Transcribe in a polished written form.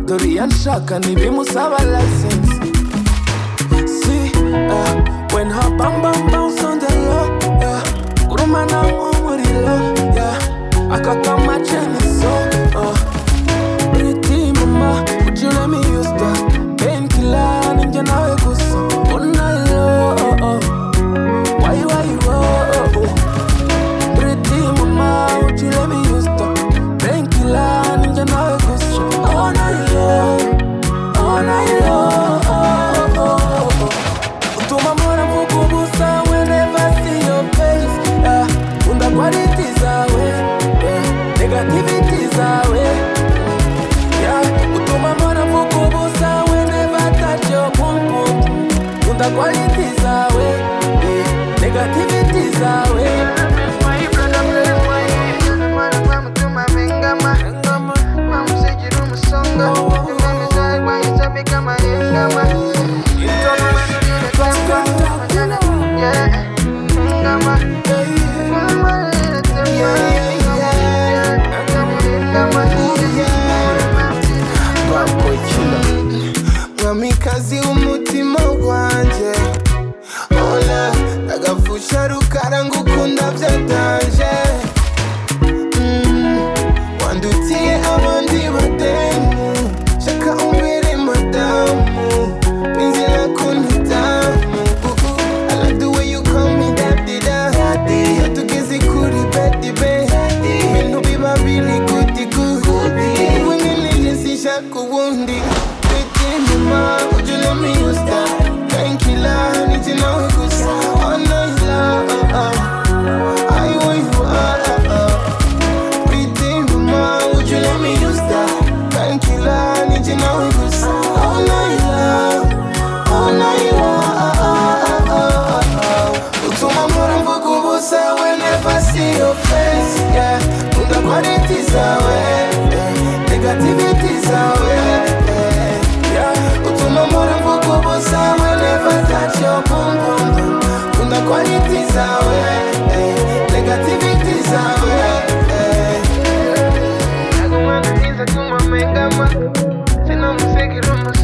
Dorian Shaka ntibimusaba license. See, when her bam bam bounce on the low, yeah. Urumana nk'umuriro, yeah. Akakama chene so, pretty mama, would you let me use that? Painkiller, ninja nawe gusa. Oh night low, why, pretty mama, would you let me use that? Painkiller, ninja nawe gusa. Oh night low, utuma mbona mvukubusa whenever I see your face, yeah. Unda quality zawe, yeah. Negativity zawe, yeah. Utuma mbona mvukubusa whenever I touch your pum pum. Unda quality zawe, yeah. Negativity zawe. Mwamikazi umutima wanje, ola agafusha rukara ngukunda byatanje. Wandutiye abandi bademu, shaka umbere madamu, inzira kunitamu. I like the way you call me daddy daddy, yatugeze kuri bedi bedi, ibintu biba biri good good. Wengine sinshaka ubundi. Mama, would you let me use that? Thank you, Lord, need to know it goes all night long. I want you pretty mama, would you let me use that? Thank you, Lord, need to know it goes all night long. All night long. Utuma mbona mvukubusa whenever I see your face, yeah. Unda quality zawe, negativity zawe. Unda quality zawe, negativity zawe. Nagumana niza tuma mengama, sina musekiro